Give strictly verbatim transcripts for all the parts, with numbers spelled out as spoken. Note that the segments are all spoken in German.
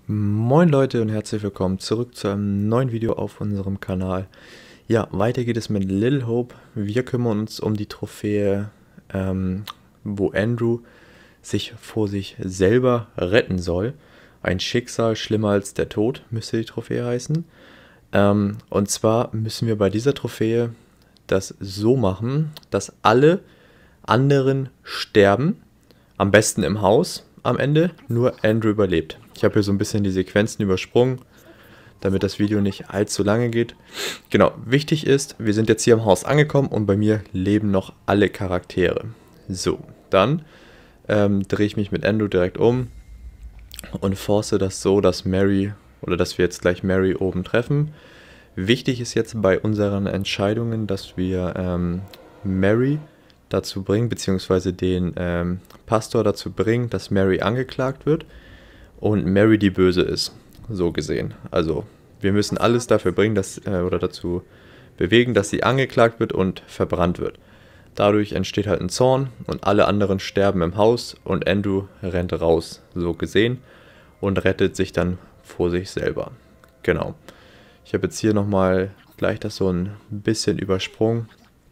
Moin Leute und herzlich willkommen zurück zu einem neuen Video auf unserem Kanal. Ja, weiter geht es mit Little Hope. Wir kümmern uns um die Trophäe, ähm, wo Andrew sich vor sich selber retten soll. Ein Schicksal schlimmer als der Tod, müsste die Trophäe heißen. Ähm, und zwar müssen wir bei dieser Trophäe das so machen, dass alle anderen sterben. Am besten im Haus am Ende, nur Andrew überlebt. Ich habe hier so ein bisschen die Sequenzen übersprungen, damit das Video nicht allzu lange geht. Genau, wichtig ist, wir sind jetzt hier im Haus angekommen und bei mir leben noch alle Charaktere. So, dann ähm, drehe ich mich mit Andrew direkt um und force das so, dass Mary, oder dass wir jetzt gleich Mary oben treffen. Wichtig ist jetzt bei unseren Entscheidungen, dass wir ähm, Mary dazu bringen, beziehungsweise den ähm, Pastor dazu bringen, dass Mary angeklagt wird und Mary die Böse ist, so gesehen. Also wir müssen alles dafür bringen, dass, äh, oder dazu bewegen, dass sie angeklagt wird und verbrannt wird. Dadurch entsteht halt ein Zorn und alle anderen sterben im Haus und Andrew rennt raus, so gesehen, und rettet sich dann vor sich selber. Genau. Ich habe jetzt hier nochmal gleich das so ein bisschen übersprungen.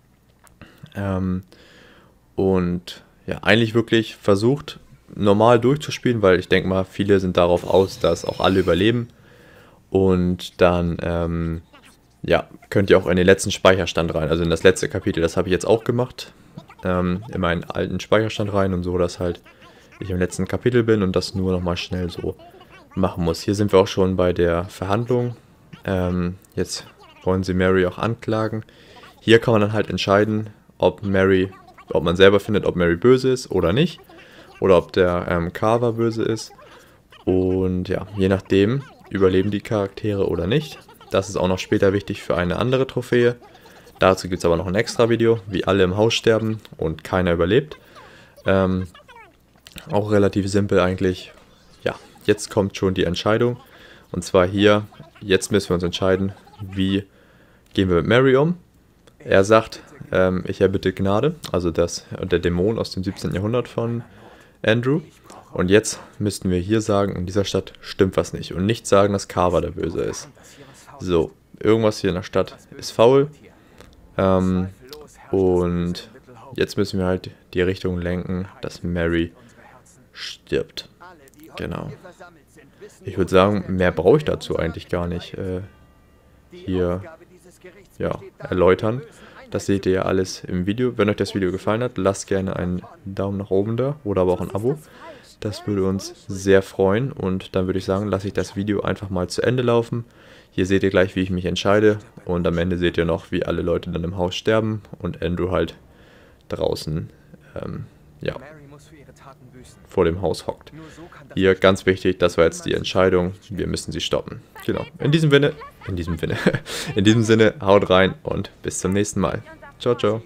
Ähm, und ja, eigentlich wirklich versucht, normal durchzuspielen, weil ich denke mal, viele sind darauf aus, dass auch alle überleben. Und dann, ähm, ja, könnt ihr auch in den letzten Speicherstand rein, also in das letzte Kapitel, das habe ich jetzt auch gemacht, ähm, in meinen alten Speicherstand rein und so, dass halt ich im letzten Kapitel bin und das nur nochmal schnell so machen muss. Hier sind wir auch schon bei der Verhandlung. Ähm, jetzt wollen sie Mary auch anklagen. Hier kann man dann halt entscheiden, ob Mary, ob man selber findet, ob Mary böse ist oder nicht. Oder ob der ähm, Carver böse ist. Und ja, je nachdem überleben die Charaktere oder nicht. Das ist auch noch später wichtig für eine andere Trophäe. Dazu gibt es aber noch ein extra Video, wie alle im Haus sterben und keiner überlebt. Ähm, auch relativ simpel eigentlich. Ja, jetzt kommt schon die Entscheidung. Und zwar hier, jetzt müssen wir uns entscheiden, wie gehen wir mit Mary um. Er sagt, ähm, ich erbitte Gnade, also das, der Dämon aus dem siebzehnten Jahrhundert von Andrew. Und jetzt müssten wir hier sagen, in dieser Stadt stimmt was nicht. Und nicht sagen, dass Carver der Böse ist. So, irgendwas hier in der Stadt ist faul. Ähm, und jetzt müssen wir halt die Richtung lenken, dass Mary stirbt. Genau. Ich würde sagen, mehr brauche ich dazu eigentlich gar nicht äh, hier ja, erläutern. Das seht ihr ja alles im Video. Wenn euch das Video gefallen hat, lasst gerne einen Daumen nach oben da oder aber auch ein Abo. Das würde uns sehr freuen und dann würde ich sagen, lasse ich das Video einfach mal zu Ende laufen. Hier seht ihr gleich, wie ich mich entscheide und am Ende seht ihr noch, wie alle Leute dann im Haus sterben und Andrew halt draußen ähm, ja, vor dem Haus hockt. Hier ganz wichtig, das war jetzt die Entscheidung, wir müssen sie stoppen. Genau, in diesem Sinne, in diesem Sinne, in diesem Sinne, haut rein und bis zum nächsten Mal. Ciao, ciao.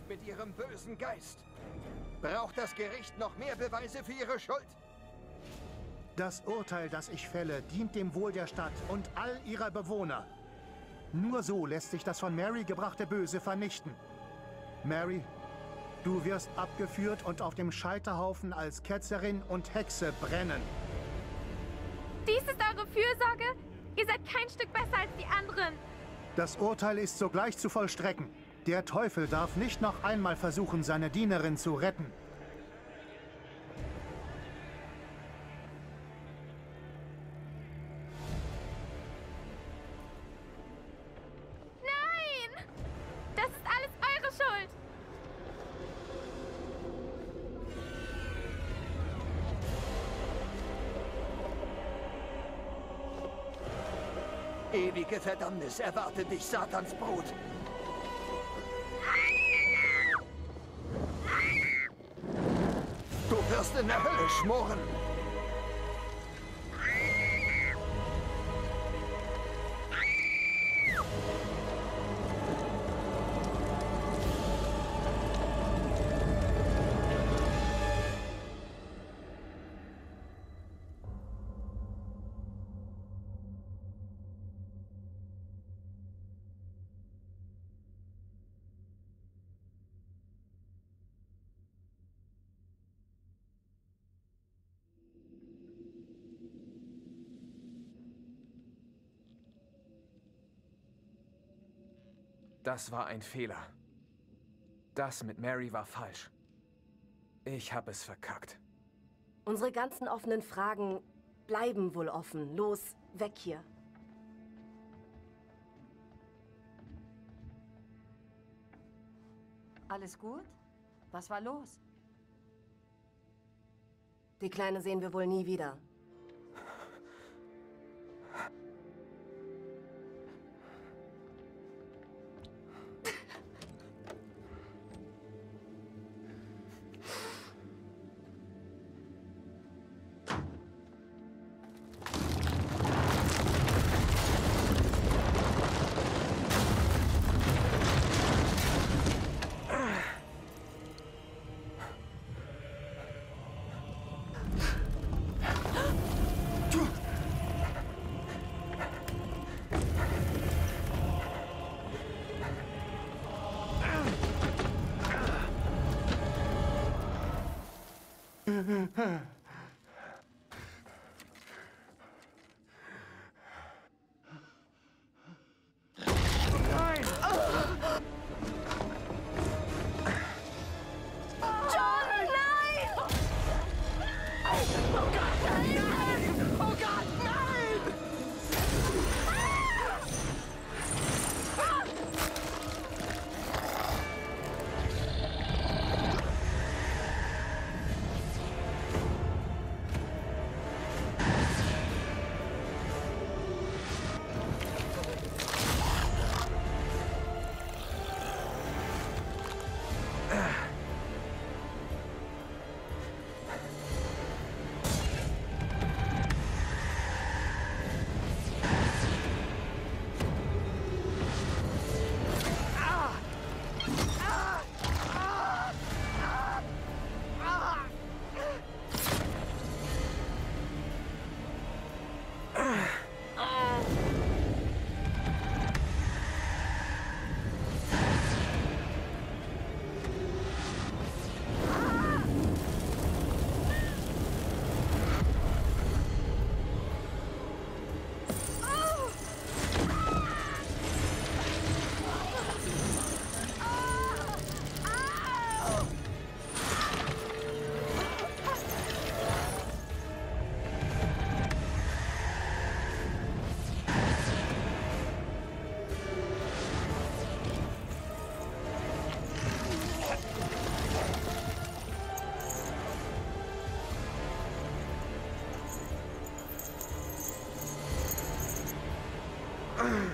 Braucht das Gericht noch mehr Beweise für ihre Schuld? Das Urteil, das ich fälle, dient dem Wohl der Stadt und all ihrer Bewohner. Nur so lässt sich das von Mary gebrachte Böse vernichten. Mary, du wirst abgeführt und auf dem Scheiterhaufen als Ketzerin und Hexe brennen. Dies ist eure Fürsorge? Ihr seid kein Stück besser als die anderen. Das Urteil ist sogleich zu vollstrecken. Der Teufel darf nicht noch einmal versuchen, seine Dienerin zu retten. Nein! Das ist alles eure Schuld! Ewige Verdammnis erwartet dich, Satans Brut. Du wirst in der Hölle schmoren. Das war ein Fehler. Das mit Mary war falsch. Ich habe es verkackt. Unsere ganzen offenen Fragen bleiben wohl offen. Los, weg hier. Alles gut? Was war los? Die Kleine sehen wir wohl nie wieder. Ah!